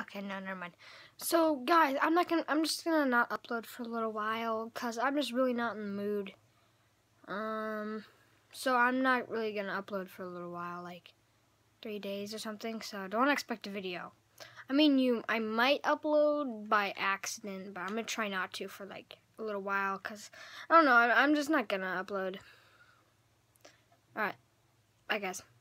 Okay, no, never mind. So, guys, I'm just gonna not upload for a little while because I'm just really not in the mood. So I'm not really gonna upload for a little while, like 3 days or something. So don't expect a video. I mean, I might upload by accident, but I'm gonna try not to for like a little while because I don't know. I'm just not gonna upload. All right, bye guys.